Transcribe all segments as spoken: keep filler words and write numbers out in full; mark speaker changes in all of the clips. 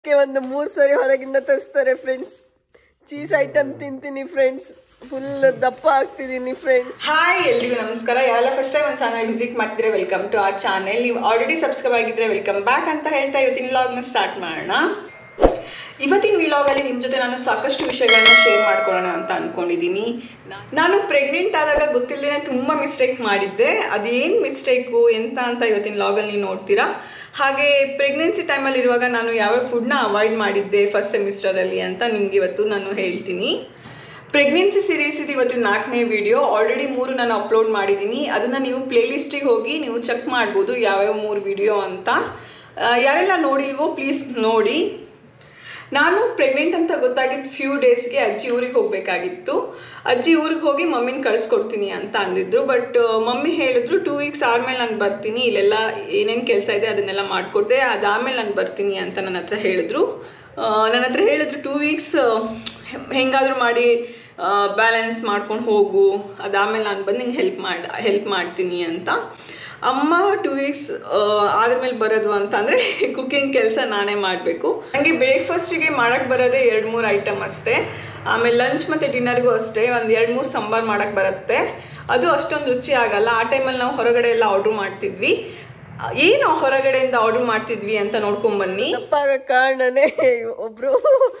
Speaker 1: ಒಂದು ಮೂರು ಸರಿ ಹೊರಗಿಂದ ತರಿಸ್ತಾರೆ ಫ್ರೆಂಡ್ಸ್. ಚೀಸ್ ಐಟಮ್ ತಿಂತೀನಿ ಫ್ರೆಂಡ್ಸ್, ಫುಲ್ ದಪ್ಪ ಆಗ್ತಿದ್ದೀನಿ ಫ್ರೆಂಡ್ಸ್.
Speaker 2: ಹಾಯ್, ಎಲ್ರಿಗೂ ನಮಸ್ಕಾರ. ಯಾರೆಲ್ಲ ಫಸ್ಟ್ ಟೈಮ್ ಒಂದು ಚಾನಲ್ ವಿಸಿಟ್ ಮಾಡ್ತಿದ್ರೆ ವೆಲ್ಕಮ್ ಟು ಅವರ್ ಚಾನೆಲ್. ನೀವು ಆಲ್ರೆಡಿ ಸಬ್ಸ್ಕ್ರೈಬ್ ಆಗಿದ್ರೆ ವೆಲ್ಕಮ್ ಬ್ಯಾಕ್ ಅಂತ ಹೇಳ್ತಾ ಇವತ್ತಿನ ವ್ಲಾಗ್ನ ಸ್ಟಾರ್ಟ್ ಮಾಡೋಣ. ಇವತ್ತಿನ ವ್ಲಾಗಲ್ಲಿ ನಿಮ್ಮ ಜೊತೆ ನಾನು ಸಾಕಷ್ಟು ವಿಷಯಗಳನ್ನ ಶೇರ್ ಮಾಡ್ಕೊಳ್ಳೋಣ ಅಂತ ಅಂದ್ಕೊಂಡಿದ್ದೀನಿ. ನಾನು ಪ್ರೆಗ್ನೆಂಟ್ ಆದಾಗ ಗೊತ್ತಿಲ್ಲದೇ ತುಂಬ ಮಿಸ್ಟೇಕ್ ಮಾಡಿದ್ದೆ. ಅದೇನು ಮಿಸ್ಟೇಕು ಎಂತ ಅಂತ ಇವತ್ತಿನ ವ್ಲಾಗಲ್ಲಿ ನೀವು ನೋಡ್ತೀರಾ. ಹಾಗೆ ಪ್ರೆಗ್ನೆನ್ಸಿ ಟೈಮಲ್ಲಿ ಇರುವಾಗ ನಾನು ಯಾವ್ಯಾವ ಫುಡ್ನ ಅವಾಯ್ಡ್ ಮಾಡಿದ್ದೆ ಫಸ್ಟ್ ಸೆಮಿಸ್ಟರಲ್ಲಿ ಅಂತ ನಿಮ್ಗೆ ಇವತ್ತು ನಾನು ಹೇಳ್ತೀನಿ. ಪ್ರೆಗ್ನೆನ್ಸಿ ಸೀರೀಸ್ ಇದು ಇವತ್ತಿನ ನಾಲ್ಕನೇ ವಿಡಿಯೋ. ಆಲ್ರೆಡಿ ಮೂರು ನಾನು ಅಪ್ಲೋಡ್ ಮಾಡಿದ್ದೀನಿ. ಅದನ್ನು ನೀವು ಪ್ಲೇಲಿಸ್ಟಿಗೆ ಹೋಗಿ ನೀವು ಚೆಕ್ ಮಾಡ್ಬೋದು ಯಾವ್ಯಾವ ಮೂರು ವಿಡಿಯೋ ಅಂತ. ಯಾರೆಲ್ಲ ನೋಡಿಲ್ವೋ ಪ್ಲೀಸ್ ನೋಡಿ. ನಾನು ಪ್ರೆಗ್ನೆಂಟ್ ಅಂತ ಗೊತ್ತಾಗಿದ್ದು ಫ್ಯೂ ಡೇಸ್ಗೆ ಅಜ್ಜಿ ಊರಿಗೆ ಹೋಗಬೇಕಾಗಿತ್ತು. ಅಜ್ಜಿ ಊರಿಗೆ ಹೋಗಿ ಮಮ್ಮಿನ ಕಳಿಸ್ಕೊಡ್ತೀನಿ ಅಂತ ಅಂದಿದ್ರು. ಬಟ್ ಮಮ್ಮಿ ಹೇಳಿದ್ರು ಟೂ ವೀಕ್ಸ್ ಆದಮೇಲೆ ನಾನು ಬರ್ತೀನಿ, ಇಲ್ಲೆಲ್ಲ ಏನೇನು ಕೆಲಸ ಇದೆ ಅದನ್ನೆಲ್ಲ ಮಾಡಿಕೊಡ್ದೆ, ಅದಾದಮೇಲೆ ನಾನು ಬರ್ತೀನಿ ಅಂತ ನನ್ನ ಹತ್ರ ಹೇಳಿದ್ರು. ನನ್ನ ಹತ್ರ ಹೇಳಿದ್ರು ಟೂ ವೀಕ್ಸ್ ಹೆಂಗಾದರೂ ಮಾಡಿ ಬ್ಯಾಲೆನ್ಸ್ ಮಾಡ್ಕೊಂಡು ಹೋಗು, ಅದಾದಮೇಲೆ ನಾನು ಬಂದು ನಿಂಗೆ ಹೆಲ್ಪ್ ಮಾಡಿ ಹೆಲ್ಪ್ ಮಾಡ್ತೀನಿ ಅಂತ. ಅಮ್ಮ ಟೂ ವೀಕ್ಸ್ ಆದಮೇಲೆ ಬರೋದು ಅಂತ ಅಂದರೆ ಕುಕ್ಕಿಂಗ್ ಕೆಲಸ ನಾನೇ ಮಾಡಬೇಕು. ನನಗೆ ಬ್ರೇಕ್ಫಾಸ್ಟಿಗೆ ಮಾಡೋಕ್ಕೆ ಬರೋದೇ ಎರಡು ಮೂರು ಐಟಮ್ ಅಷ್ಟೇ. ಆಮೇಲೆ ಲಂಚ್ ಮತ್ತು ಡಿನ್ನರ್ಗೂ ಅಷ್ಟೇ ಒಂದು ಎರಡು ಮೂರು ಸಾಂಬಾರು ಮಾಡೋಕ್ಕೆ ಬರುತ್ತೆ. ಅದು ಅಷ್ಟೊಂದು ರುಚಿ ಆಗಲ್ಲ. ಆ ಟೈಮಲ್ಲಿ ನಾವು ಹೊರಗಡೆ ಎಲ್ಲ ಆರ್ಡ್ರ್ ಮಾಡ್ತಿದ್ವಿ. ಏನು ಹೊರಗಡೆಯಿಂದ ಆರ್ಡ್ರ್ ಮಾಡ್ತಿದ್ವಿ ಅಂತ ನೋಡ್ಕೊಂಬನ್ನಿ.
Speaker 1: ತಪ್ಪಾಗ ಕಾರಣನೇ ಒಬ್ರು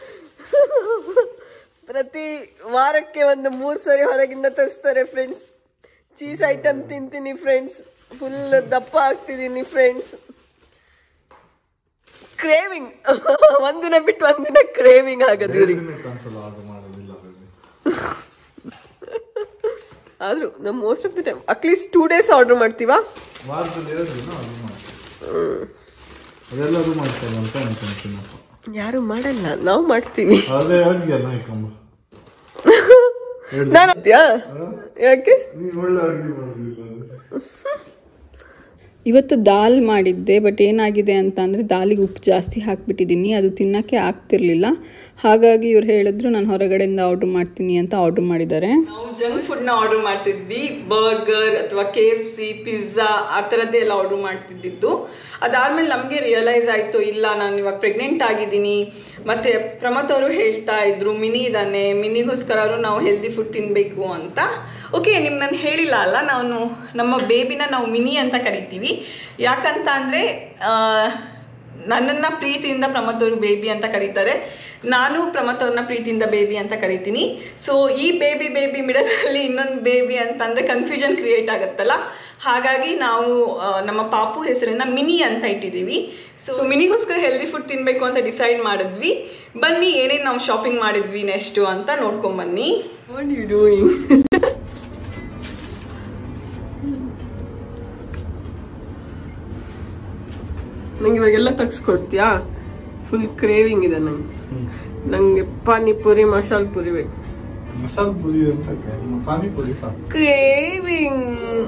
Speaker 1: ಪ್ರತಿ ವಾರಕ್ಕೆ ಒಂದು ಮೂರು ಸರಿ ಹೊರಗಿಂದ ತರಿಸ್ತಾರೆ ಫ್ರೆಂಡ್ಸ್. ಚೀಸ್ ಐಟಮ್ ತಿಂತೀನಿ ಫ್ರೆಂಡ್ಸ್, ಫುಲ್ ದಪ್ಪ ಆಗ್ತಿದ್ದೀನಿ ಫ್ರೆಂಡ್ಸ್. ಕ್ರೇವಿಂಗ್ ಒಂದಿನ ಬಿಟ್ಟು ಒಂದಿನ ಕ್ರೇವಿಂಗ್ ಆಗೋದು ಇವ್ರಿಗೆ. ಆದ್ರೂ ನಮ್ most of the time at least two days order ಮಾಡ್ತೀವಾ. ಯಾರು ಮಾಡಲ್ಲ, ನಾವು ಮಾಡ್ತೀವಿ. ನಾನು ಯಾಕೆ
Speaker 2: ಇವತ್ತು ದಾಲ್ ಮಾಡಿದ್ದೆ. ಬಟ್ ಏನಾಗಿದೆ ಅಂತ ಅಂದರೆ ದಾಲಿಗೆ ಉಪ್ಪು ಜಾಸ್ತಿ ಹಾಕಿಬಿಟ್ಟಿದ್ದೀನಿ, ಅದು ತಿನ್ನೋಕ್ಕೆ ಆಗ್ತಿರ್ಲಿಲ್ಲ. ಹಾಗಾಗಿ ಇವ್ರು ಹೇಳಿದ್ರು ನಾನು ಹೊರಗಡೆಯಿಂದ ಆರ್ಡ್ರ್ ಮಾಡ್ತೀನಿ ಅಂತ ಆರ್ಡ್ರ್ ಮಾಡಿದ್ದಾರೆ. ನಾವು ಜಂಕ್ ಫುಡ್ನ ಆರ್ಡ್ರ್ ಮಾಡ್ತಿದ್ವಿ, ಬರ್ಗರ್ ಅಥವಾ ಕೆ ಎಫ್ ಸಿ, ಪಿಜ್ಜಾ ಆ ಥರದ್ದೇ ಎಲ್ಲ ಆರ್ಡ್ರ್ ಮಾಡ್ತಿದ್ದಿದ್ದು. ಅದಾದಮೇಲೆ ನಮಗೆ ರಿಯಲೈಸ್ ಆಯಿತು, ಇಲ್ಲ ನಾನು ಇವಾಗ ಪ್ರೆಗ್ನೆಂಟ್ ಆಗಿದ್ದೀನಿ. ಮತ್ತು ಪ್ರಮಥ್ ಅವರು ಹೇಳ್ತಾ ಇದ್ರು ಮಿನಿ ಇದ್ದಾನೆ, ಮಿನಿಗೋಸ್ಕರ ಅವರು ನಾವು ಹೆಲ್ದಿ ಫುಡ್ ತಿನ್ನಬೇಕು ಅಂತ. ಓಕೆ, ನಿಮ್ಗೆ ನಾನು ಹೇಳಿಲ್ಲ ಅಲ್ಲ, ನಾನು ನಮ್ಮ ಬೇಬಿನ ನಾವು ಮಿನಿ ಅಂತ ಕರಿತೀವಿ. ಯಾಕಂತ ಅಂದರೆ ನನ್ನನ್ನು ಪ್ರೀತಿಯಿಂದ ಪ್ರಮಥ್ ಅವರು ಬೇಬಿ ಅಂತ ಕರೀತಾರೆ, ನಾನು ಪ್ರಮಥ್ ಅವ್ರನ್ನ ಪ್ರೀತಿಯಿಂದ ಬೇಬಿ ಅಂತ ಕರಿತೀನಿ. ಸೊ ಈ ಬೇಬಿ ಬೇಬಿ ಮಿಡಲಲ್ಲಿ ಇನ್ನೊಂದು ಬೇಬಿ ಅಂತಂದರೆ ಕನ್ಫ್ಯೂಷನ್ ಕ್ರಿಯೇಟ್ ಆಗುತ್ತಲ್ಲ. ಹಾಗಾಗಿ ನಾವು ನಮ್ಮ ಪಾಪು ಹೆಸರನ್ನ ಮಿನಿ ಅಂತ ಇಟ್ಟಿದ್ದೀವಿ. ಸೊ ಮಿನಿಗೋಸ್ಕರ ಹೆಲ್ದಿ ಫುಡ್ ತಿನ್ನಬೇಕು ಅಂತ ಡಿಸೈಡ್ ಮಾಡಿದ್ವಿ. ಬನ್ನಿ ಏನೇನು ನಾವು ಶಾಪಿಂಗ್ ಮಾಡಿದ್ವಿ ನೆಕ್ಸ್ಟು ಅಂತ ನೋಡ್ಕೊಂಬನ್ನಿ.
Speaker 1: What you doing? ನಂಗೆ ಇವಾಗೆಲ್ಲ ತೆಗ್ಸ್ಕೊಡ್ತೀಯಾ? ಫುಲ್ ಕ್ರೇವಿಂಗ್ ಇದೆ ನಂಗೆ. ನಂಗೆ ಪಾನಿಪುರಿ, ಮಸಾಲ ಪುರಿ ಬೇಕು.
Speaker 3: ಮಸಾಲ ಪುರಿ ಅಂತ ಪಾನಿಪುರಿ
Speaker 1: ಕ್ರೇವಿಂಗ್.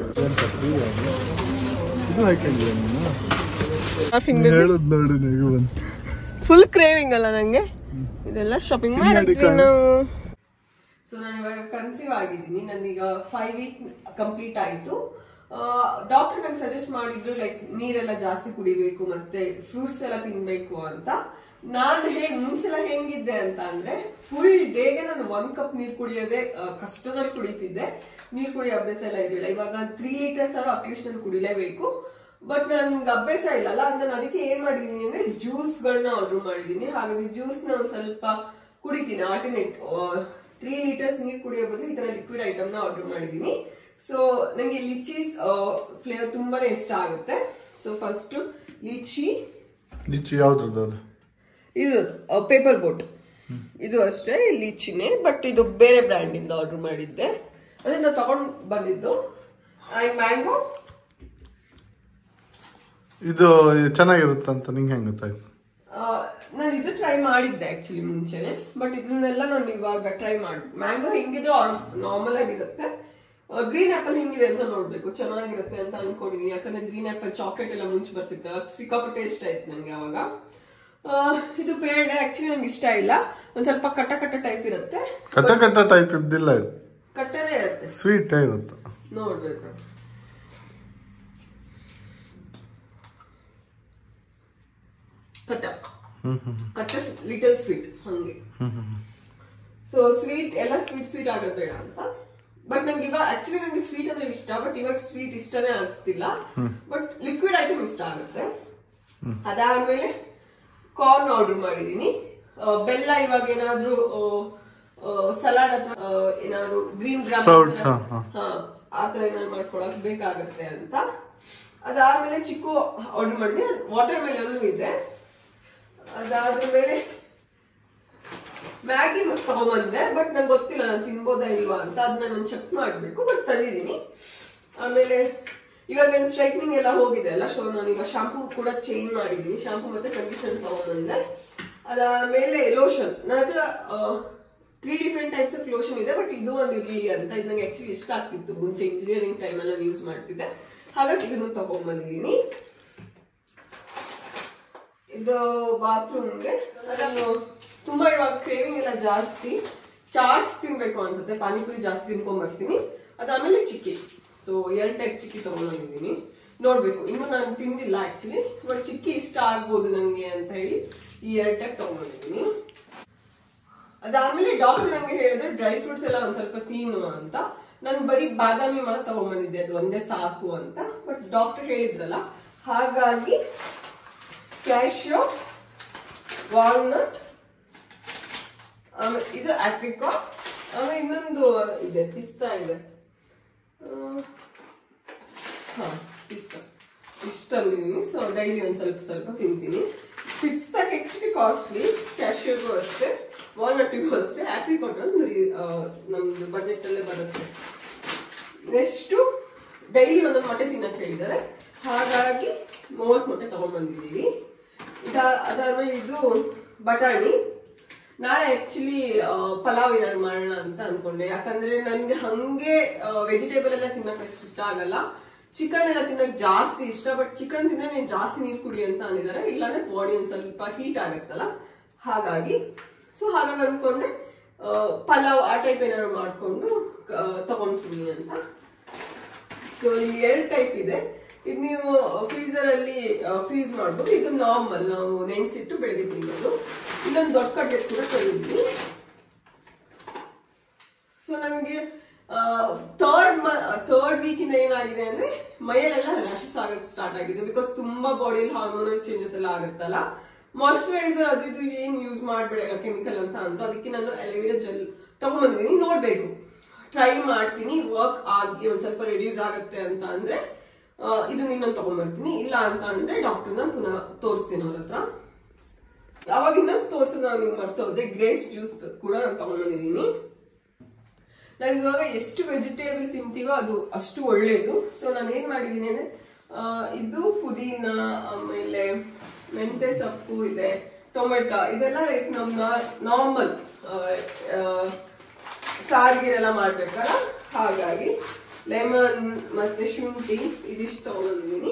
Speaker 1: ಫುಲ್ ಕ್ರೇವಿಂಗ್ ಅಲ್ಲ ನಂಗೆ. ಇದೆಲ್ಲ ಶಾಪಿಂಗ್ ಮಾಡಿದ್ವಿ ನಾವು. ಸೊ ನಾನು ಇವಾಗ ಕನ್ಸೀವ್ ಆಗಿದ್ದೀನಿ. ನನಗೀಗ ಫೈವ್ ವೀಕ್ ಕಂಪ್ಲೀಟ್ ಆಯಿತು. ಡಾಕ್ಟರ್ ನಂಗೆ ಸಜೆಸ್ಟ್ ಮಾಡಿದ್ರು ಲೈಕ್ ನೀರೆಲ್ಲ ಜಾಸ್ತಿ ಕುಡಿಬೇಕು ಮತ್ತೆ ಫ್ರೂಟ್ಸ್ ಎಲ್ಲ ತಿನ್ಬೇಕು ಅಂತ. ನಾನು ಹೇಗ್ ಮುಂಚೆಲ್ಲ ಹೆಂಗಿದ್ದೆ ಅಂತ ಅಂದ್ರೆ ಫುಲ್ ಡೇಗೆ ನಾನು ಒಂದ್ ಕಪ್ ನೀರ್ ಕುಡಿಯೋದೇ ಕಷ್ಟದಲ್ಲಿ ಕುಡಿತಿದ್ದೆ. ನೀರ್ ಕುಡಿಯೋ ಅಭ್ಯಾಸ ಎಲ್ಲ ಇರಲಿಲ್ಲ. ಇವಾಗ ತ್ರೀ ಲೀಟರ್ಸ್ ಆದ್ರೂ ಅಟ್ಲೀಸ್ಟ್ ನಾನು ಕುಡಿಲೇಬೇಕು. ಬಟ್ ನನ್ಗೆ ಅಭ್ಯಾಸ ಇಲ್ಲಲ್ಲ, ನಾನು ಅದಕ್ಕೆ ಏನ್ ಮಾಡಿದೀನಿ ಅಂದ್ರೆ ಜ್ಯೂಸ್ ಗಳನ್ನ ಆರ್ಡರ್ ಮಾಡಿದೀನಿ. ಹಾಗಾಗಿ ಜ್ಯೂಸ್ ನ ಒಂದ್ ಸ್ವಲ್ಪ ಕುಡಿತೀನಿ. ಆಲ್ಟರ್ನೇಟ್ ತ್ರೀ ಲೀಟರ್ಸ್ ನೀರ್ ಕುಡಿಯೋ ಬದಲು ಈ ತರ ಲಿಕ್ವಿಡ್ ಐಟಮ್ ನ ಆರ್ಡರ್ ಮಾಡಿದೀನಿ. ಸೊ ನಂಗೆ ಲಿಚೀಸ್ ಫ್ಲೇವರ್ ತುಂಬಾನೇ ಇಷ್ಟ ಆಗುತ್ತೆ. So first litchi.
Speaker 3: ಲಿಚಿ ಯಾವ್ದು?
Speaker 1: ಇದು ಪೇಪರ್ ಬೋಟ್. ಇದು ಅಷ್ಟೇ ಲಿಚಿನೇ, ಬಟ್ ಇದು ಬೇರೆ ಬ್ರ್ಯಾಂಡ್ ಇಂದ ಆರ್ಡರ್ ಮಾಡಿದ್ದೆ. ಅದನ್ನ ತಗೊಂಡ್ ಬಂದಿದ್ದು. And mango.
Speaker 3: ಇದು ಚೆನ್ನಾಗಿರುತ್ತಂತ ನಿಂಗೆ ಹೆಂಗ್ ಗೊತ್ತಾಯ್ತು?
Speaker 1: ನಾನು ಇದು ಟ್ರೈ ಮಾಡಿದ್ದೆ ಆಕ್ಚುಲಿ ಮುಂಚೆನೆ, ಬಟ್ ಇದನ್ನೆಲ್ಲ ನಾನು ಇವಾಗ ಟ್ರೈ ಮಾಡಿ. ಮ್ಯಾಂಗೋ ಹೆಂಗಿದ್ರು ನಾರ್ಮಲ್ ಆಗಿರುತ್ತೆ. ಗ್ರೀನ್ ಆಪಲ್ ಹೆಂಗಿದೆ ಅಂತ ನೋಡ್ಬೇಕು, ಚೆನ್ನಾಗಿರುತ್ತೆ ಅಂತ ಅನ್ಕೊಂಡಿದೀನಿ. ಯಾಕಂದ್ರೆ ಗ್ರೀನ್ ಆಪಲ್ ಚಾಕ್ಲೇಟ್ ಎಲ್ಲ ಮುಂಚೆ ಬರ್ತಿತ್ತು, ಸಿಕ್ಕಾಪಟ್ಟೆ ಇಷ್ಟ ಆಯ್ತು ನಂಗೆ ಅವಾಗ. ಇದು ಪೇರ್ಡೆ ಆಕ್ಚುಲಿ ನಂಗೆ ಇಷ್ಟ ಇಲ್ಲ. ಒಂದ್ ಸ್ವಲ್ಪ ಕಟ್ಟ ಕಟ್ಟ ಟೈಪ್ ಇರುತ್ತೆ.
Speaker 3: ಕಟ್ಟ ಕಟ್ಟ ಟೈಪ್ ಇದ್ದಿಲ್ಲ,
Speaker 1: ಕಟ್ಟನೇ ಇರುತ್ತೆ,
Speaker 3: ಸ್ವೀಟ್ ಇರುತ್ತೆ.
Speaker 1: ನೋಡ್ಬೇಕು. ಕಟ್ಟ ಕಟ್ಟ ಲಿಟಲ್ ಸ್ವೀಟ್ ಹಂಗೆ. ಸೊ ಸ್ವೀಟ್ ಎಲ್ಲ ಸ್ವೀಟ್ ಸ್ವೀಟ್ ಆಗೋದ್ ಬೇಡ ಅಂತ. ಬಟ್ ನಂಗೆ ಇವಾಗ ಆಕ್ಚುಲಿ ನಂಗೆ ಸ್ವೀಟ್ ಅಂದ್ರೆ ಇಷ್ಟ, ಬಟ್ ಇವಾಗ ಸ್ವೀಟ್ ಇಷ್ಟನೇ ಆಗ್ತಿಲ್ಲ. ಬಟ್ ಲಿಕ್ವಿಡ್ ಐಟಮ್ ಇಷ್ಟ ಆಗುತ್ತೆ. ಅದಾದ್ಮೇಲೆ ಕಾರ್ನ್ ಆರ್ಡರ್ ಮಾಡಿದೀನಿ. ಬೆಲ್ಲ ಇವಾಗ ಏನಾದ್ರು ಸಲಾಡ್ ಅಥವಾ ಏನಾದ್ರು ಗ್ರೀನ್ ಗ್ರಾಮ್ ಹಾ ಆತರ ಏನಾದ್ರು ಮಾಡ್ಕೊಳಕ್ ಬೇಕಾಗತ್ತೆ ಅಂತ. ಅದಾದ್ಮೇಲೆ ಚಿಕ್ಕು ಆರ್ಡರ್ ಮಾಡಿದ್ವಿ. ವಾಟರ್ ಮೆಲನ್ ಇದೆ. ಅದಾದ್ಮೇಲೆ ಮ್ಯಾಗಿ ತಗೊಂಡ್ಬಂದೆ, ಬಟ್ ನಂಗೆ ಗೊತ್ತಿಲ್ಲ ನಾನು ತಿನ್ಬೋದಾ ಇಲ್ವಾ ಅಂತ. ಅದನ್ನ ನಾನು ಚೆಕ್ ಮಾಡ್ಬೇಕು, ಬಟ್ ತಂದಿದ್ದೀನಿ. ಆಮೇಲೆ ಇವಾಗ ನನ್ ಸ್ಟ್ರೈಟ್ನಿಂಗ್ ಎಲ್ಲ ಹೋಗಿದೆ ಅಲ್ಲ, ಸೊ ನಾನು ಇವಾಗ ಶಾಂಪೂ ಕೂಡ ಚೇಂಜ್ ಮಾಡಿದೀನಿ. ಶಾಂಪೂ ಮತ್ತೆ ಕಂಡೀಷನರ್ ತಗೊಂಡ್ಬಂದೆ. ಅದಾದ್ಮೇಲೆ ಲೋಷನ್, ನನ್ನ ಹತ್ರ three different types of lotion ಇದೆ, ಬಟ್ ಇದು ಒಂದು ಇರ್ಲಿ ಅಂತ. ಇದು ನಂಗೆ ಆಕ್ಚುಲಿ ಇಷ್ಟ ಆಗ್ತಿತ್ತು ಮುಂಚೆ ಇಂಜಿನಿಯರಿಂಗ್ ಟೈಮ್ ಎಲ್ಲ ಯೂಸ್ ಮಾಡ್ತಿದ್ದೆ, ಹಾಗಾಗಿ ಇದನ್ನು ತಗೊಂಡ್ಬಂದಿದ್ದೀನಿ. ಇದು ಬಾತ್ರೂಮ್ಗೆ. ನಾನು ತುಂಬಾ ಇವಾಗ ಕ್ರೇವಿಂಗ್ ಎಲ್ಲ ಜಾಸ್ತಿ, ಚಾಟ್ಸ್ ತಿನ್ಬೇಕು ಅನ್ಸುತ್ತೆ, ಪಾನಿಪುರಿ ಜಾಸ್ತಿ ತಿನ್ಕೊಂಡ್ ಬರ್ತೀನಿ. ಅದಾದ್ಮೇಲೆ ಚಿಕ್ಕಿ, ಸೊ ಎರಡ್ ಟೈಪ್ ಚಿಕ್ಕಿ ತಗೊಂಡ್ಬಂದಿದ್ದೀನಿ. ನೋಡ್ಬೇಕು, ಇನ್ನು ನಾನು ತಿಂದಿಲ್ಲ ಆಕ್ಚುಲಿ, ಬಟ್ ಚಿಕ್ಕಿ ಇಷ್ಟ ಆಗ್ಬೋದು ನಂಗೆ ಅಂತ ಹೇಳಿ ಈ ಎರಡ್ ಟೈಪ್ ತಗೊಂಡ್ಬಂದಿದ್ದೀನಿ. ಅದಾದ್ಮೇಲೆ ಡಾಕ್ಟರ್ ನಂಗೆ ಹೇಳಿದ್ರು ಡ್ರೈ ಫ್ರೂಟ್ಸ್ ಎಲ್ಲ ಒಂದ್ ಸ್ವಲ್ಪ ತಿನ್ನು ಅಂತ. ನಾನು ಬರೀ ಬಾದಾಮಿ ಮಾತ್ರ ತಗೊಂಡ್ಬಂದಿದ್ದೆ, ಅದು ಒಂದೇ ಸಾಕು ಅಂತ. ಬಟ್ ಡಾಕ್ಟರ್ ಹೇಳಿದ್ರಲ್ಲ, ಹಾಗಾಗಿ ಕ್ಯಾಶ್ಯೂ, ವಾಲ್ನಟ್, ಆಮೇಲೆ ಇದು ಆಪ್ರಿಕಾಟ್, ಆಮೇಲೆ ಇನ್ನೊಂದು ಇದೆ ಪಿಸ್ತಾ ಇದೆ. ಹಾ ಪಿಸ್ತಾ ಇಷ್ಟ ತಂದಿದ್ದೀನಿ. ಸೊ ಡೈಲಿ ಒಂದ್ ಸ್ವಲ್ಪ ಸ್ವಲ್ಪ ತಿಂತೀನಿ. ಪಿಸ್ತಾಕ್ ಆಕ್ಚುಲಿ ಕಾಸ್ಟ್ಲಿ, ಕ್ಯಾಶ್ಯೂಗೂ ಅಷ್ಟೇ, ವಾಲ್ನಟ್ಗೂ ಅಷ್ಟೇ. ಆಪ್ರಿಕಾಟ್ ಒಂದು ನಮ್ದು ಬಜೆಟ್ ಅಲ್ಲೇ ಬರುತ್ತೆ. ನೆಕ್ಸ್ಟ್ ಡೈಲಿ ಒಂದೊಂದು ಮೊಟ್ಟೆ ತಿನ್ನಕ್ ಹೇಳಿದ್ದಾರೆ, ಹಾಗಾಗಿ ಮೂವತ್ತು ಮೊಟ್ಟೆ ತಗೊಂಡ್ಬಂದಿದ್ದೀವಿ. ಅದಾದ್ಮೇಲೆ ಇದು ಬಟಾಣಿ. ನಾಳೆ ಆಕ್ಚುಲಿ ಪಲಾವ್ ಏನಾದ್ರು ಮಾಡೋಣ ಅಂತ ಅನ್ಕೊಂಡೆ, ಯಾಕಂದ್ರೆ ನನ್ಗೆ ಹಂಗೆ ವೆಜಿಟೇಬಲ್ ಎಲ್ಲ ತಿನ್ನಕ್ ಅಷ್ಟು ಇಷ್ಟ ಆಗಲ್ಲ. ಚಿಕನ್ ಎಲ್ಲ ತಿನ್ನಕ್ ಜಾಸ್ತಿ ಇಷ್ಟ, ಬಟ್ ಚಿಕನ್ ತಿನ್ನ ನೀನ್ ಜಾಸ್ತಿ ನೀರು ಕುಡಿ ಅಂತ ಅಂದಿದ್ದಾರೆ, ಇಲ್ಲಾಂದ್ರೆ ಬಾಡಿ ಒಂದ್ ಸ್ವಲ್ಪ ಹೀಟ್ ಆಗತ್ತಲ್ಲ, ಹಾಗಾಗಿ. ಸೊ ಹಾಗಾಗಿ ಅನ್ಕೊಂಡೆ ಪಲಾವ್ ಆ ಟೈಪ್ ಏನಾದ್ರು ಮಾಡ್ಕೊಂಡು ತಗೊಂತೀನಿ ಅಂತ. ಸೊ ಈ ಎರಡು ಟೈಪ್ ಇದೆ. ಇದು ನೀವು ಫ್ರೀಸರ್ ಅಲ್ಲಿ ಫ್ರೀಸ್ ಮಾಡ್ಬೋದು. ಇದು ನಾರ್ಮಲ್, ನಾವು ನೆನ್ಸಿಟ್ಟು ಬೆಳಗ್ಗೆ ತಿನ್ನೋದು. ಇಲ್ಲೊಂದು ದೊಡ್ಡ ಕಡ್ಲೆ ಕೂಡ ತಂದಿದ್ವಿ. ಸೊ ನನಗೆ ಥರ್ಡ್ ಥರ್ಡ್ ವೀಕ್ ಇಂದ ಏನಾಗಿದೆ ಅಂದ್ರೆ ಮೈಯಲ್ಲೆಲ್ಲ ರ್ಯಾಶಸ್ ಆಗಕ್ಕೆ ಸ್ಟಾರ್ಟ್ ಆಗಿದೆ. ಬಿಕಾಸ್ ತುಂಬಾ ಬಾಡಿಯಲ್ಲಿ ಹಾರ್ಮೋನಲ್ ಚೇಂಜಸ್ ಎಲ್ಲ ಆಗುತ್ತಲ್ಲ. ಮಾಯಿಶ್ಚರೈಸರ್ ಅದು ಇದು ಏನ್ ಯೂಸ್ ಮಾಡ್ಬೇಡ ಕೆಮಿಕಲ್ ಅಂತ ಅಂದ್ರು, ಅದಕ್ಕೆ ನಾನು ಅಲೋವೆರಾ ಜೆಲ್ ತಗೊಂಡ್ಬಂದಿದ್ದೀನಿ. ನೋಡ್ಬೇಕು, ಟ್ರೈ ಮಾಡ್ತೀನಿ. ವರ್ಕ್ ಆಗಿ ಒಂದ್ ಸ್ವಲ್ಪ ರೆಡ್ಯೂಸ್ ಆಗುತ್ತೆ ಅಂತ ಅಂದ್ರೆ ಇದನ್ನ ಇನ್ನೊಂದು ತಗೊಂಡ್ಬರ್ತೀನಿ. ಇಲ್ಲ ಅಂತ ಅಂದ್ರೆ ಡಾಕ್ಟರ್ನ ಪುನಃ ತೋರಿಸ್ತೀನಿ ಅವ್ರ ಹತ್ರ. ಅವಾಗ ಇನ್ನೊಂದು ತೋರ್ಸೋದು ನಾನು ನಿಮ್ಗೆ ಮರ್ತೋದೆ, ಗ್ರೇಪ್ಸ್ ಜ್ಯೂಸ್ ಕೂಡ ನಾನು ತಗೊಂಡ್ಬಂದಿದ್ದೀನಿ. ನಾವ್ ಇವಾಗ ಎಷ್ಟು ವೆಜಿಟೇಬಲ್ ತಿಂತೀವೋ ಅದು ಅಷ್ಟು ಒಳ್ಳೇದು. ಸೊ ನಾನು ಏನ್ ಮಾಡಿದೀನಿ ಅಂದ್ರೆ ಇದು ಪುದೀನ, ಆಮೇಲೆ ಮೆಂತೆ ಸೊಪ್ಪು ಇದೆ, ಟೊಮೆಟೊ, ಇದೆಲ್ಲ ಲೈಕ್ ನಮ್ ನಾರ್ಮಲ್ ಸಾರಿಗೆಲ್ಲ ಮಾಡ್ಬೇಕಲ್ಲ, ಹಾಗಾಗಿ ಲೆಮನ್ ಮತ್ತೆ ಶುಂಠಿ ಇದಿಷ್ಟು ತಗೊಂಡಿದ್ದೀನಿ.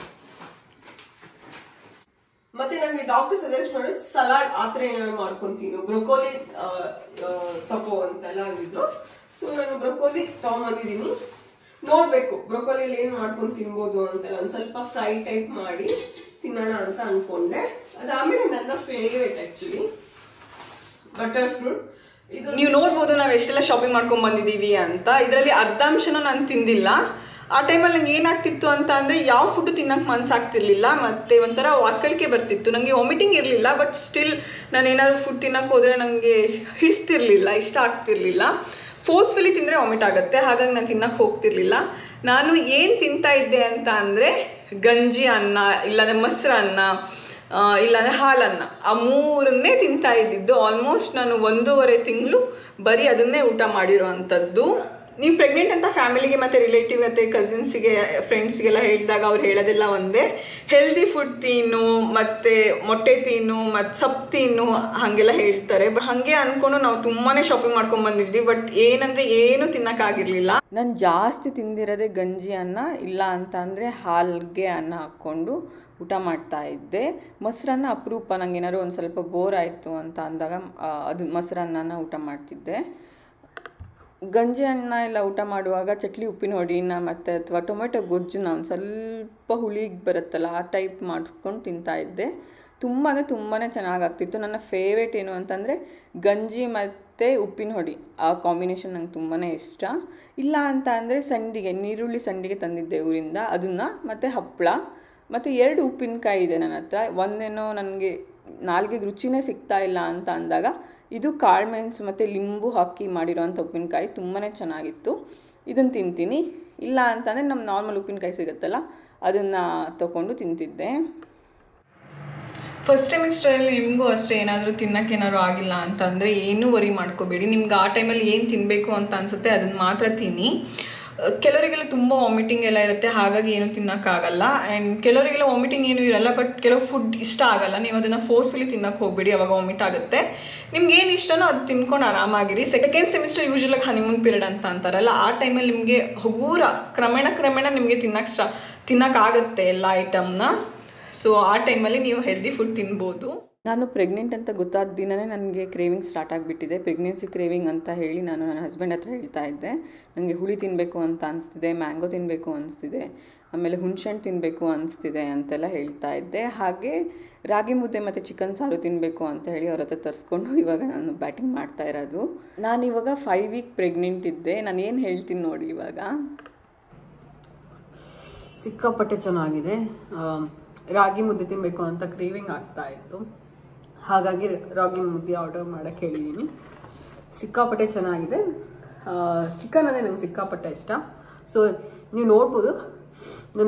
Speaker 1: ಮತ್ತೆ ನಂಗೆ ಡಾಕ್ಟರ್ ಸಜೆಸ್ಟ್ ಮಾಡಿ ಸಲಾಡ್ ಆತರ ಏನಾದ್ರು ಮಾಡ್ಕೊಂತೀನಿ, ಬ್ರೊಕೋಲಿ ತಗೋ ಅಂತೆಲ್ಲ ಅಂದಿದ್ರು. ಸೊ ನಾನು ಬ್ರೊಕೋಲಿ ತಗೊಂಡ್ಬಂದಿದ್ದೀನಿ. ನೋಡ್ಬೇಕು ಬ್ರೊಕೋಲಿಯಲ್ಲಿ ಏನ್ ಮಾಡ್ಕೊಂಡು ತಿನ್ಬೋದು ಅಂತೆಲ್ಲ ಒಂದ್ ಸ್ವಲ್ಪ ಫ್ರೈ ಟೈಪ್ ಮಾಡಿ ತಿನ್ನೋಣ ಅಂತ ಅನ್ಕೊಂಡೆ. ಅದಾದ್ಮೇಲೆ ನನ್ನ ಫೇವರೇಟ್ ಆಕ್ಚುಲಿ ಬಟರ್ ಫ್ರೂಟ್. ಇದು
Speaker 2: ನೀವು ನೋಡ್ಬೋದು ನಾವು ಎಷ್ಟೆಲ್ಲ ಶಾಪಿಂಗ್ ಮಾಡ್ಕೊಂಡ್ ಬಂದಿದೀವಿ ಅಂತ. ಇದರಲ್ಲಿ ಅರ್ಧ ಅಂಶನ ನಾನು ತಿಂದಿಲ್ಲ. ಆ ಟೈಮಲ್ಲಿ ನಂಗೆ ಏನಾಗ್ತಿತ್ತು ಅಂತ ಅಂದರೆ ಯಾವ ಫುಡ್ ತಿನ್ನೋಕೆ ಮನಸ್ಸಾಗ್ತಿರ್ಲಿಲ್ಲ, ಮತ್ತು ಒಂಥರ ವಾಕಳಿಕೆ ಬರ್ತಿತ್ತು. ನನಗೆ ವಾಮಿಟಿಂಗ್ ಇರಲಿಲ್ಲ, ಬಟ್ ಸ್ಟಿಲ್ ನಾನು ಏನಾದ್ರು ಫುಡ್ ತಿನ್ನೋಕೆ ಹೋದರೆ ನನಗೆ ಹಿಡಿಸ್ತಿರ್ಲಿಲ್ಲ, ಇಷ್ಟ ಆಗ್ತಿರ್ಲಿಲ್ಲ. ಫೋರ್ಸ್ಫುಲಿ ತಿಂದರೆ ವಾಮಿಟ್ ಆಗುತ್ತೆ, ಹಾಗಾಗಿ ನಾನು ತಿನ್ನೋಕೆ ಹೋಗ್ತಿರ್ಲಿಲ್ಲ. ನಾನು ಏನು ತಿಂತಾ ಇದ್ದೆ ಅಂತ ಅಂದರೆ ಗಂಜಿ ಅನ್ನ, ಇಲ್ಲಾಂದರೆ ಮೊಸರನ್ನ, ಇಲ್ಲಾಂದರೆ ಹಾಲನ್ನು, ಆ ಮೂರನ್ನೇ ತಿಂತಾ ಇದ್ದಿದ್ದು. ಆಲ್ಮೋಸ್ಟ್ ನಾನು ಒಂದೂವರೆ ತಿಂಗಳು ಬರೀ ಅದನ್ನೇ ಊಟ ಮಾಡಿರೋ ಅಂಥದ್ದು. ನೀವು ಪ್ರೆಗ್ನೆಂಟ್ ಅಂತ ಫ್ಯಾಮಿಲಿಗೆ ಮತ್ತು ರಿಲೇಟಿವ್ ಮತ್ತು ಕಸಿನ್ಸಿಗೆ ಫ್ರೆಂಡ್ಸ್ಗೆಲ್ಲ ಹೇಳಿದಾಗ ಅವ್ರು ಹೇಳೋದೆಲ್ಲ ಒಂದೇ, ಹೆಲ್ದಿ ಫುಡ್ ತಿನ್ನು, ಮತ್ತು ಮೊಟ್ಟೆ ತಿನ್ನು, ಮತ್ತು ಸೊಪ್ಪು ತಿನ್ನು ಹಾಗೆಲ್ಲ ಹೇಳ್ತಾರೆ. ಬಟ್ ಹಾಗೆ ಅಂದ್ಕೊಂಡು ನಾವು ತುಂಬಾ ಶಾಪಿಂಗ್ ಮಾಡ್ಕೊಂಡು ಬಂದಿದ್ವಿ. ಬಟ್ ಏನಂದರೆ ಏನೂ ತಿನ್ನೋಕ್ಕಾಗಿರಲಿಲ್ಲ. ನಾನು ಜಾಸ್ತಿ ತಿಂದಿರೋದೇ ಗಂಜಿ ಅನ್ನ, ಇಲ್ಲ ಅಂತ ಅಂದರೆ ಹಾಲಿಗೆ ಅನ್ನ ಹಾಕ್ಕೊಂಡು ಊಟ ಮಾಡ್ತಾ ಇದ್ದೆ. ಮೊಸರನ್ನ ಅಪರೂಪ, ನಂಗೆ ಏನಾದ್ರು ಒಂದು ಸ್ವಲ್ಪ ಬೋರ್ ಆಯಿತು ಅಂತ ಅಂದಾಗ ಅದು ಮೊಸರನ್ನ ಊಟ ಮಾಡ್ತಿದ್ದೆ. ಗಂಜಿ ಅನ್ನ ಎಲ್ಲ ಊಟ ಮಾಡುವಾಗ ಚಟ್ಲಿ ಉಪ್ಪಿನ ಹೊಡಿನ ಮತ್ತು ಅಥವಾ ಟೊಮೆಟೊ ಗೊಜ್ಜುನ ಒಂದು ಸ್ವಲ್ಪ ಹುಳಿಗೆ ಬರುತ್ತಲ್ಲ ಆ ಟೈಪ್ ಮಾಡಿಸ್ಕೊಂಡು ತಿಂತಾಯಿದ್ದೆ. ತುಂಬ ಅಂದರೆ ತುಂಬಾ ಚೆನ್ನಾಗಾಗ್ತಿತ್ತು. ನನ್ನ ಫೇವ್ರೇಟ್ ಏನು ಅಂತಂದರೆ ಗಂಜಿ ಮತ್ತು ಉಪ್ಪಿನ ಹೊಡಿ, ಆ ಕಾಂಬಿನೇಷನ್ ನಂಗೆ ತುಂಬಾ ಇಷ್ಟ. ಇಲ್ಲ ಅಂತ ಅಂದರೆ ಸಂಡಿಗೆ, ನೀರುಳ್ಳಿ ಸಂಡಿಗೆ ತಂದಿದ್ದೆ ಊರಿಂದ, ಅದನ್ನು ಮತ್ತು ಹಪ್ಪಳ ಮತ್ತು ಎರಡು ಉಪ್ಪಿನಕಾಯಿ ಇದೆ ನನ್ನ ಹತ್ರ. ಒಂದೇನೋ ನನಗೆ ನಾಲ್ಗೆಗೆ ರುಚಿನೇ ಸಿಗ್ತಾ ಇಲ್ಲ ಅಂತ ಅಂದಾಗ ಇದು ಕಾಳುಮೆಣಸು ಮತ್ತು ಲಿಂಬು ಹಾಕಿ ಮಾಡಿರೋವಂಥ ಉಪ್ಪಿನಕಾಯಿ ತುಂಬಾ ಚೆನ್ನಾಗಿತ್ತು. ಇದನ್ನು ತಿಂತೀನಿ. ಇಲ್ಲ ಅಂತಂದರೆ ನಮ್ಮ ನಾರ್ಮಲ್ ಉಪ್ಪಿನಕಾಯಿ ಸಿಗುತ್ತಲ್ಲ ಅದನ್ನು ತೊಗೊಂಡು ತಿಂತಿದ್ದೆ. ಫಸ್ಟ್ ಸೆಮಿಸ್ಟರಲ್ಲಿ ನಿಮಗೂ ಅಷ್ಟೇ ಏನಾದರೂ ತಿನ್ನೋಕ್ಕೆ ಏನಾದ್ರು ಆಗಿಲ್ಲ ಅಂತಂದರೆ ಏನೂ ವರಿ ಮಾಡ್ಕೋಬೇಡಿ. ನಿಮ್ಗೆ ಆ ಟೈಮಲ್ಲಿ ಏನು ತಿನ್ನಬೇಕು ಅಂತ ಅನಿಸುತ್ತೆ ಅದನ್ನು ಮಾತ್ರ ತಿನ್ನಿ. ಕೆಲವರಿಗೆಲ್ಲ ತುಂಬ ವಾಮಿಟಿಂಗ್ ಎಲ್ಲ ಇರುತ್ತೆ, ಹಾಗಾಗಿ ಏನು ತಿನ್ನೋಕ್ಕಾಗಲ್ಲ. ಆ್ಯಂಡ್ ಕೆಲವರಿಗೆಲ್ಲ ವಾಮಿಟಿಂಗ್ ಏನೂ ಇರಲ್ಲ, ಬಟ್ ಕೆಲವು ಫುಡ್ ಇಷ್ಟ ಆಗಲ್ಲ. ನೀವು ಅದನ್ನು ಫೋರ್ಸ್ಫುಲಿ ತಿನ್ನೋಕ್ಕೆ ಹೋಗಬೇಡಿ, ಅವಾಗ ವಾಮಿಟ್ ಆಗುತ್ತೆ. ನಿಮ್ಗೆ ಏನು ಇಷ್ಟನೋ ಅದು ತಿನ್ಕೊಂಡು ಆರಾಮಾಗಿರಿ. ಸೆಕೆಂಡ್ ಸೆಮಿಸ್ಟರ್ ಯೂಶಲಾಗಿ ಹನಿಮೂನ್ ಪೀರಿಯಡ್ ಅಂತ ಅಂತಾರಲ್ಲ, ಆ ಟೈಮಲ್ಲಿ ನಿಮಗೆ ಹಗೂರ ಕ್ರಮೇಣ ಕ್ರಮೇಣ ನಿಮಗೆ ತಿನ್ನಕ್ಕೆ ಸ್ಟಾ ತಿನ್ನೋಕ್ಕಾಗತ್ತೆ ಎಲ್ಲ ಐಟಮ್ನ. ಸೊ ಆ ಟೈಮಲ್ಲಿ ನೀವು ಹೆಲ್ದಿ ಫುಡ್ ತಿನ್ಬೋದು. ನಾನು ಪ್ರೆಗ್ನೆಂಟ್ ಅಂತ ಗೊತ್ತಾದ ದಿನವೇ ನನಗೆ ಕ್ರೇವಿಂಗ್ ಸ್ಟಾರ್ಟ್ ಆಗಿಬಿಟ್ಟಿದೆ. ಪ್ರೆಗ್ನೆನ್ಸಿ ಕ್ರೇವಿಂಗ್ ಅಂತ ಹೇಳಿ ನಾನು ನನ್ನ ಹಸ್ಬೆಂಡ್ ಹತ್ರ ಹೇಳ್ತಾ ಇದ್ದೆ, ನನಗೆ ಹುಳಿ ತಿನ್ನಬೇಕು ಅಂತ ಅನಿಸ್ತಿದೆ, ಮ್ಯಾಂಗೋ ತಿನ್ನಬೇಕು ಅನಿಸ್ತಿದೆ, ಆಮೇಲೆ ಹುಣಸೆಹಣ್ಣು ತಿನ್ನಬೇಕು ಅನಿಸ್ತಿದೆ ಅಂತೆಲ್ಲ ಹೇಳ್ತಾ ಇದ್ದೆ. ಹಾಗೆ ರಾಗಿ ಮುದ್ದೆ ಮತ್ತು ಚಿಕನ್ ಸಾರು ತಿನ್ನಬೇಕು ಅಂತ ಹೇಳಿ ಅವ್ರ ಹತ್ರ ತರಿಸ್ಕೊಂಡು ಇವಾಗ ನಾನು ಬ್ಯಾಟಿಂಗ್ ಮಾಡ್ತಾ ಇರೋದು. ನಾನು ಇವಾಗ ಫೈವ್ ವೀಕ್ ಪ್ರೆಗ್ನೆಂಟ್ ಇದ್ದೆ. ನಾನು ಏನು ಹೇಳ್ತೀನಿ ನೋಡಿ, ಇವಾಗ
Speaker 1: ಸಿಕ್ಕಾಪಟ್ಟೆ ಚೆನ್ನಾಗಿದೆ. ರಾಗಿ ಮುದ್ದೆ ತಿನ್ನಬೇಕು ಅಂತ ಕ್ರೇವಿಂಗ್ ಆಗ್ತಾ ಇತ್ತು, ಹಾಗಾಗಿ ರಾಗಿ ಮುದ್ದೆ ಆರ್ಡರ್ ಮಾಡೋಕ್ಕೆ ಹೇಳಿದ್ದೀನಿ. ಸಿಕ್ಕಾಪಟ್ಟೆ ಚೆನ್ನಾಗಿದೆ. ಚಿಕನ್ ಅಂದರೆ ನಂಗೆ ಸಿಕ್ಕಾಪಟ್ಟೆ ಇಷ್ಟ. ಸೊ ನೀವು ನೋಡ್ಬೋದು ನನ್ನ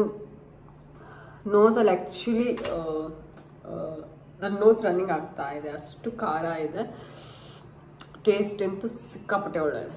Speaker 1: ನೋಸಲ್ಲಿ ಆ್ಯಕ್ಚುಲಿ ನನ್ನ ನೋಸ್ ರನ್ನಿಂಗ್ ಆಗ್ತಾ ಇದೆ, ಅಷ್ಟು ಖಾರ ಇದೆ. ಟೇಸ್ಟ್ ಅಂತೂ ಸಿಕ್ಕಾಪಟ್ಟೆ ಒಳ್ಳೆಯದು.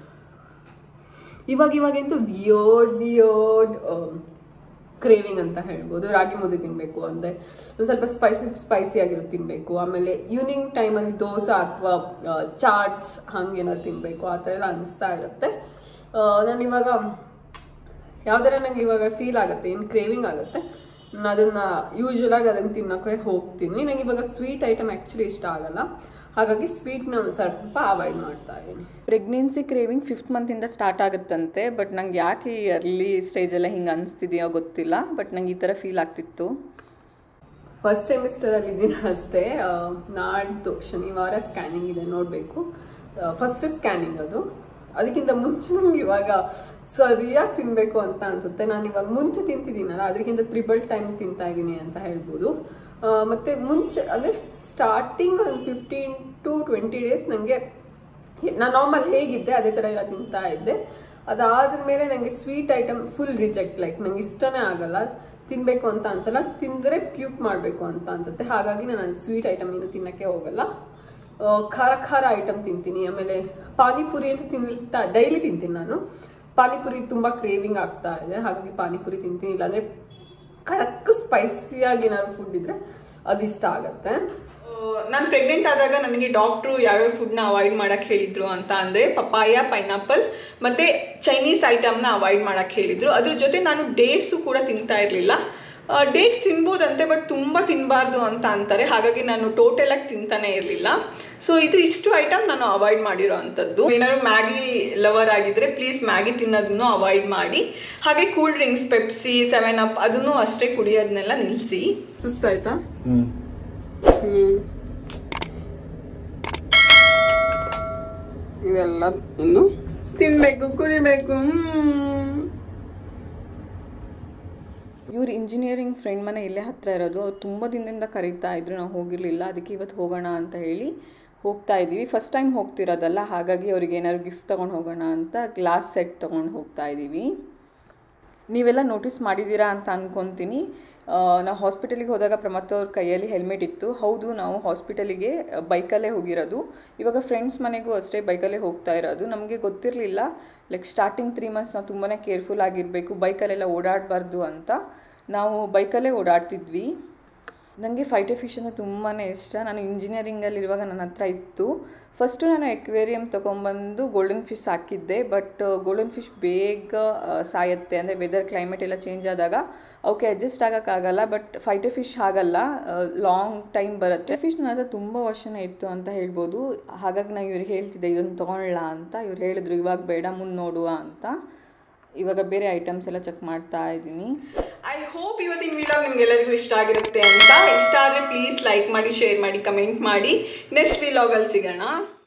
Speaker 1: ಇವಾಗ ಇವಾಗಂತೂ ವಿಯೋಡ್ ವಿಯೋಡ್ ಕ್ರೇವಿಂಗ್ ಅಂತ ಹೇಳ್ಬೋದು. ರಾಗಿ ಮುದ್ದೆ ತಿನ್ನಬೇಕು ಅಂದರೆ ಒಂದು ಸ್ವಲ್ಪ ಸ್ಪೈಸಿ ಸ್ಪೈಸಿ ಆಗಿರೋದು ತಿನ್ನಬೇಕು. ಆಮೇಲೆ ಈವ್ನಿಂಗ್ ಟೈಮಲ್ಲಿ ದೋಸೆ ಅಥವಾ ಚಾಟ್ಸ್ ಹಂಗೇನಾದ್ರು ತಿನ್ನಬೇಕು, ಆ ಥರ ಎಲ್ಲ ಅನಿಸ್ತಾ ಇರುತ್ತೆ. ನಾನು ಇವಾಗ ಯಾವ್ದಾರ ನಂಗೆ ಇವಾಗ ಫೀಲ್ ಆಗುತ್ತೆ, ಏನು ಕ್ರೇವಿಂಗ್ ಆಗುತ್ತೆ, ನಾನು ಅದನ್ನು ಯೂಶ್ವಲಾಗಿ ಅದನ್ನು ತಿನ್ನೋಕ್ಕೆ ಹೋಗ್ತೀನಿ. ನನಗೆ ಇವಾಗ ಸ್ವೀಟ್ ಐಟಮ್ ಆ್ಯಕ್ಚುಲಿ ಇಷ್ಟ ಆಗಲ್ಲ, ಹಾಗಾಗಿ ಸ್ವೀಟ್ನ ಒಂದು ಸ್ವಲ್ಪ ಅವಾಯ್ಡ್ ಮಾಡ್ತಾ ಇದ್ದೀನಿ.
Speaker 2: ಪ್ರೆಗ್ನೆನ್ಸಿ ಕ್ರೇವಿಂಗ್ ಫಿಫ್ತ್ ಮಂತಿಂದ ಸ್ಟಾರ್ಟ್ ಆಗುತ್ತಂತೆ, ಬಟ್ ನಂಗೆ ಯಾಕೆ ಈ ಅರ್ಲಿ ಸ್ಟೇಜೆಲ್ಲ ಹಿಂಗೆ ಅನಿಸ್ತಿದೆಯೋ ಗೊತ್ತಿಲ್ಲ, ಬಟ್ ನಂಗೆ ಈ ಥರ ಫೀಲ್ ಆಗ್ತಿತ್ತು.
Speaker 1: ಫಸ್ಟ್ ಸೆಮಿಸ್ಟರಲ್ಲಿ ಇದ್ದೀನಿ ಅಷ್ಟೇ. ನಾಡ್ದು ಶನಿವಾರ ಸ್ಕ್ಯಾನಿಂಗ್ ಇದೆ, ನೋಡಬೇಕು. ಫಸ್ಟ್ ಸ್ಕ್ಯಾನಿಂಗ್ ಅದು. ಅದಕ್ಕಿಂತ ಮುಂಚೆ ನಂಗೆ ಇವಾಗ ಸರಿಯಾಗಿ ತಿನ್ನಬೇಕು ಅಂತ ಅನಿಸುತ್ತೆ. ನಾನು ಇವಾಗ ಮುಂಚೆ ತಿಂತಿದ್ದೀನಲ್ಲ, ಅದಕ್ಕಿಂತ ತ್ರಿಬಲ್ ಟೈಮ್ ತಿಂತಾ ಇದ್ದೀನಿ ಅಂತ ಹೇಳ್ಬೋದು. ಮತ್ತು ಮುಂಚೆ ಅಂದರೆ ಸ್ಟಾರ್ಟಿಂಗ್ ಒಂದು ಫಿಫ್ಟೀನ್ ಟು ಟ್ವೆಂಟಿ ಡೇಸ್ ನನಗೆ ನಾನು ನಾರ್ಮಲ್ ಹೇಗಿದ್ದೆ ಅದೇ ಥರ ಎಲ್ಲ ತಿಂತಾ ಇದ್ದೆ. ಅದಾದ್ಮೇಲೆ ನನಗೆ sweet item full reject, like ನಂಗೆ ಇಷ್ಟನೇ ಆಗಲ್ಲ, ತಿನ್ನಬೇಕು ಅಂತ ಅನ್ಸಲ್ಲ, ತಿಂದರೆ ಪ್ಯೂಕ್ ಮಾಡಬೇಕು ಅಂತ ಅನ್ಸುತ್ತೆ. ಹಾಗಾಗಿ ನಾನು ಸ್ವೀಟ್ ಐಟಮ್ ಏನು ತಿನ್ನೋಕ್ಕೆ ಹೋಗಲ್ಲ. ಖಾರ ಖಾರ ಐಟಮ್ ತಿಂತೀನಿ. ಆಮೇಲೆ ಪಾನಿಪುರಿ ಅಂತ ತಿನ್ತಾ ಡೈಲಿ ತಿಂತೀನಿ ನಾನು. ಪಾನಿಪುರಿ ತುಂಬ ಕ್ರೇವಿಂಗ್ ಆಗ್ತಾ ಇದೆ, ಹಾಗಾಗಿ ಪಾನಿಪುರಿ ತಿಂತೀನಿ. ಇಲ್ಲಾಂದರೆ ಕಡಕ್ ಸ್ಪೈಸಿಯಾಗಿ ಏನಾದ್ರು ಫುಡ್ ಇದ್ರೆ ಅದು ಇಷ್ಟ ಆಗತ್ತೆ.
Speaker 2: ನಾನು ಪ್ರೆಗ್ನೆಂಟ್ ಆದಾಗ ನನಗೆ ಡಾಕ್ಟ್ರು ಯಾವ್ಯಾವ ಫುಡ್ನ ಅವಾಯ್ಡ್ ಮಾಡೋಕ್ಕೆ ಹೇಳಿದ್ರು ಅಂತ ಅಂದರೆ ಪಪಾಯ, ಪೈನಾಪಲ್ ಮತ್ತು ಚೈನೀಸ್ ಐಟಮ್ನ ಅವಾಯ್ಡ್ ಮಾಡೋಕ್ಕೆ ಹೇಳಿದರು. ಅದ್ರ ಜೊತೆ ನಾನು ಡೇಟ್ಸು ಕೂಡ ತಿಂತಾ ಇರಲಿಲ್ಲ. ಡೇಟ್ಸ್ ತಿನ್ಬೋದಂತೆ, ಬಟ್ ತುಂಬ ತಿನ್ನಬಾರ್ದು ಅಂತ ಅಂತಾರೆ, ಹಾಗಾಗಿ ನಾನು ಟೋಟಲಾಗಿ ತಿಂತಾನೆ ಇರಲಿಲ್ಲ. ಸೊ ಇದು ಇಷ್ಟು ಐಟಮ್ ನಾನು ಅವಾಯ್ಡ್ ಮಾಡಿರೋ ಅಂಥದ್ದು. ಏನಾದ್ರು ಮ್ಯಾಗಿ ಲವರ್ ಆಗಿದ್ರೆ ಪ್ಲೀಸ್ ಮ್ಯಾಗಿ ತಿನ್ನೋದನ್ನು ಅವಾಯ್ಡ್ ಮಾಡಿ. ಹಾಗೆ cool drinks, Pepsi, seven up ಅದನ್ನು ಅಷ್ಟೇ ಕುಡಿಯೋದನ್ನೆಲ್ಲ ನಿಲ್ಲಿಸಿ.
Speaker 1: ಸುಸ್ತಾಯ್ತಾ?
Speaker 3: ಹ್ಞೂ
Speaker 1: ಹ್ಞೂ ಇದೆಲ್ಲ ಇನ್ನು ತಿನ್ನಬೇಕು, ಕುಡಿಬೇಕು.
Speaker 2: ಇವ್ರು ಇಂಜಿನಿಯರಿಂಗ್ ಫ್ರೆಂಡ್ ಮನೆ ಇಲ್ಲೇ ಹತ್ತಿರ ಇರೋದು. ಅವ್ರು ತುಂಬ ದಿನದಿಂದ ಕರೀತಾ ಇದ್ರು, ನಾವು ಹೋಗಿರಲಿಲ್ಲ. ಅದಕ್ಕೆ ಇವತ್ತು ಹೋಗೋಣ ಅಂತ ಹೇಳಿ ಹೋಗ್ತಾ ಇದ್ದೀವಿ. ಫಸ್ಟ್ ಟೈಮ್ ಹೋಗ್ತಿರೋದಲ್ಲ, ಹಾಗಾಗಿ ಅವ್ರಿಗೆ ಏನಾದ್ರು ಗಿಫ್ಟ್ ತೊಗೊಂಡು ಹೋಗೋಣ ಅಂತ ಗ್ಲಾಸ್ ಸೆಟ್ ತೊಗೊಂಡು ಹೋಗ್ತಾ ಇದ್ದೀವಿ. ನೀವೆಲ್ಲ ನೋಟಿಸ್ ಮಾಡಿದ್ದೀರಾ ಅಂತ ಅಂದ್ಕೊತೀನಿ. ನಾವು ಹಾಸ್ಪಿಟಲಿಗೆ ಹೋದಾಗ ಪ್ರಮತ್ ಅವ್ರ ಕೈಯಲ್ಲಿ ಹೆಲ್ಮೆಟ್ ಇತ್ತು. ಹೌದು, ನಾವು ಹಾಸ್ಪಿಟಲಿಗೆ ಬೈಕಲ್ಲೇ ಹೋಗಿರೋದು. ಇವಾಗ ಫ್ರೆಂಡ್ಸ್ ಮನೆಗೂ ಅಷ್ಟೇ ಬೈಕಲ್ಲೇ ಹೋಗ್ತಾ ಇರೋದು. ನಮಗೆ ಗೊತ್ತಿರಲಿಲ್ಲ, ಲೈಕ್ ಸ್ಟಾರ್ಟಿಂಗ್ ತ್ರೀ ಮಂತ್ಸ್ ನಾವು ತುಂಬಾ ಕೇರ್ಫುಲ್ ಆಗಿರಬೇಕು, ಬೈಕಲ್ಲೆಲ್ಲ ಓಡಾಡಬಾರ್ದು ಅಂತ ನಾವು ಬೈಕಲ್ಲೇ ಓಡಾಡ್ತಿದ್ವಿ. ನನಗೆ ಫೈಟರ್ ಫಿಶ್ ಅಂದರೆ ತುಂಬಾ ಇಷ್ಟ. ನಾನು ಇಂಜಿನಿಯರಿಂಗಲ್ಲಿರುವಾಗ ನನ್ನ ಹತ್ರ ಇತ್ತು. ಫಸ್ಟು ನಾನು ಎಕ್ವೇರಿಯಮ್ ತೊಗೊಂಬಂದು ಗೋಲ್ಡನ್ ಫಿಶ್ ಸಾಕಿದ್ದೆ, ಬಟ್ ಗೋಲ್ಡನ್ ಫಿಶ್ ಬೇಗ ಸಾಯುತ್ತೆ. ಅಂದರೆ ವೆದರ್ ಕ್ಲೈಮೇಟ್ ಎಲ್ಲ ಚೇಂಜ್ ಆದಾಗ ಅವಕ್ಕೆ ಅಡ್ಜಸ್ಟ್ ಆಗೋಕ್ಕಾಗಲ್ಲ. ಬಟ್ ಫೈಟರ್ ಫಿಶ್ ಆಗಲ್ಲ, ಲಾಂಗ್ ಟೈಮ್ ಬರುತ್ತೆ. ಫಿಶ್ ನನ್ನ ಹತ್ರ ತುಂಬ ವರ್ಷನೇ ಇತ್ತು ಅಂತ ಹೇಳ್ಬೋದು. ಹಾಗಾಗಿ ನಾನು ಇವ್ರಿಗೆ ಹೇಳ್ತಿದ್ದೆ ಇದನ್ನು ತೊಗೊಳ್ಳಲ್ಲ ಅಂತ. ಇವ್ರು ಹೇಳಿದ್ರು ಇವಾಗ ಬೇಡ, ಮುಂದೆ ನೋಡುವ ಅಂತ. ಇವಾಗ ಬೇರೆ ಐಟಮ್ಸ್ ಎಲ್ಲ ಚೆಕ್ ಮಾಡ್ತಾ ಇದ್ದೀನಿ. ಐ ಹೋಪ್ ಇವತ್ತಿನ ವಿಲಾಗ್ ನಿಮ್ಗೆಲ್ಲರಿಗೂ ಇಷ್ಟ ಆಗಿರುತ್ತೆ ಅಂತ. ಇಷ್ಟ ಆದರೆ ಪ್ಲೀಸ್ ಲೈಕ್ ಮಾಡಿ, ಶೇರ್ ಮಾಡಿ, ಕಮೆಂಟ್ ಮಾಡಿ. ನೆಕ್ಸ್ಟ್ ವಿಲಾಗಲ್ಲಿ ಸಿಗೋಣ.